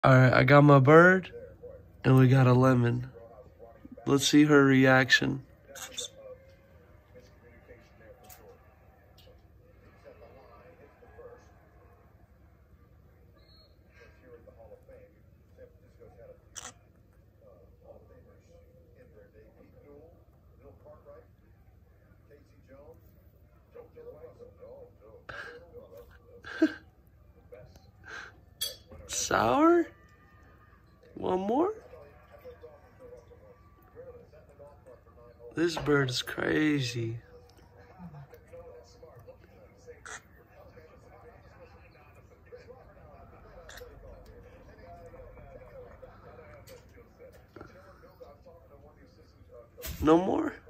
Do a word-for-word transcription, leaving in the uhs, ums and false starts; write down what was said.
All right, I got my bird, and we got a lemon. Let's see her reaction. Sour? One more? This bird is crazy. No more?